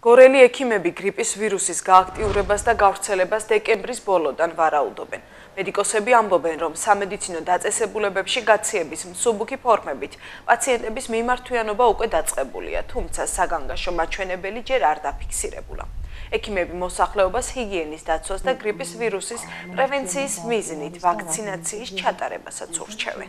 გორელი ექიმები გრიპის ვირუსის გააქტიურებას და გავრცელებას დეკემბრის ბოლოდან ვარაუდობენ. მედიკოსები ამბობენ, რომ სამედიცინო დაწესებულებებში გაციების მსუბუქი ფორმებით პაციენტების მიმართვიანობა უკვე დაწყებულია, თუმცა საგანგაშო მაჩვენებელი ჯერ არ დაფიქსირებულა. ექიმები მოსახლეობას ჰიგიენის დაცვას და გრიპის ვირუსის პრევენციის მიზნით ვაქცინაციის ჩატარებასაც ურჩევენ.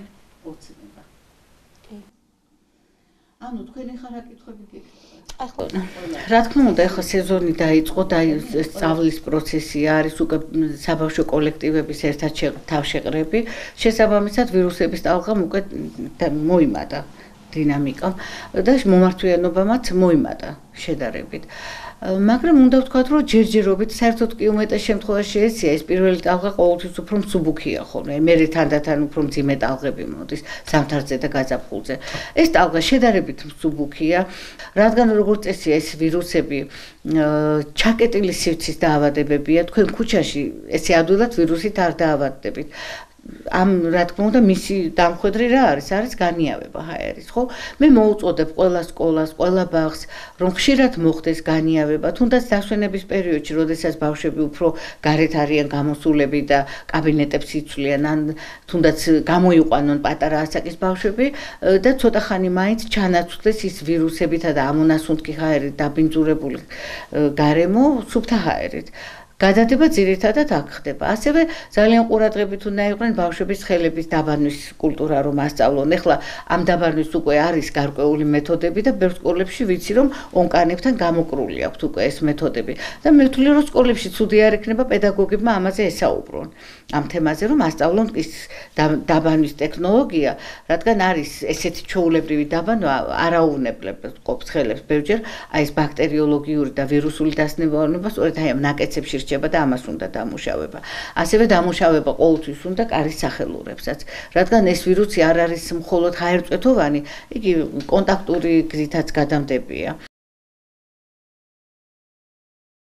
ანუ თქვენი ხარ აკითხები გეკითხება. რა თქმა უნდა, ახლა სეზონი დაიწყო და სწავლის პროცესი არის, უკვე საბავშვო კოლექტივების ერთად თავშეყრები, შესაბამისად ვირუსების ტალღამ უკვე მოიმატა დინამიკა და მომართვიანობამაც მოიმატა შედარებით. მაგრამ უნდა ვთქვათ, რომ ჯერჯერობით საერთოდ კი უმეტეს შემთხვევაში ესეა, ეს პირველი ტალღა ყოველთვის უფრო მსუბუქია ხოლმე, მერე თანდათან უფრო მძიმე ტალღები მოდის ზამთარზე და გაზაფხულზე. ეს ტალღა შედარებით მსუბუქია, რადგან როგორც წესია ეს ვირუსები ჩაკეტილი სივრცის დაავადებებია, თქვენ ქუჩაში ესე ადვილად ვირუსით არ დაავადდებით. ამ რა თქმა უნდა მისი დამხვედრი რა არის განიავება ჰაერის, ხო? მე მოუწოდებ ყველა სკოლას, ყველა ბაღს, რომ ხშირად მოხდეს განიავება, თუნდაც დასვენების პერიოდში, როდესაც ბავშვები უფრო გარეთ არიან გამოსულები და კაბინეტებს იცვლიან, ან თუნდაც გამოიყვანონ პატარა ასაკის ბავშვები და ცოტა ხანი მაინც ჩანაცვლდეს ის ვირუსებითა და ამონასუნთქი ჰაერით დაბინძურებული გარემო სუფთა ჰაერით. გადადება ძირითადად აქ ხდება. ასევე ძალიან ყურადღებით უნდა იყვნენ ბავშვების ხელების დაბანვის კულტურა რომ ასწავლონ. ეხლა ამ დაბანვის უკვე არის გარკვეული მეთოდები და ბევრ სკოლებში ვიცი რომ ონკანებთან გამოკრული აქვთ უკვე ეს მეთოდები. და მე ვთვლი რომ სკოლებში ცუდი არ იქნება პედაგოგებმა ამაზე ესაუბრონ. ამ თემაზე რომ ასწავლონ ის დაბანვის ტექნოლოგია, რადგან არის ესეთი ჩვეულებრივი დაბანვა არაუვნებლებს ყოფს ხელებს ბევრჯერ აი ეს ბაქტერიოლოგიური და ვირუსული დასნებოვანება სწორედ აი ამ ნაკეცებში რჩება და ამას უნდა დამუშავება. ასევე დამუშავება ყოველთვის უნდა კარის სახელურებსაც, რადგან ეს ვირუსი არ არის მხოლოდ ჰაერწვეთოვანი, იგი კონტაქტური გზითაც გადამდებია.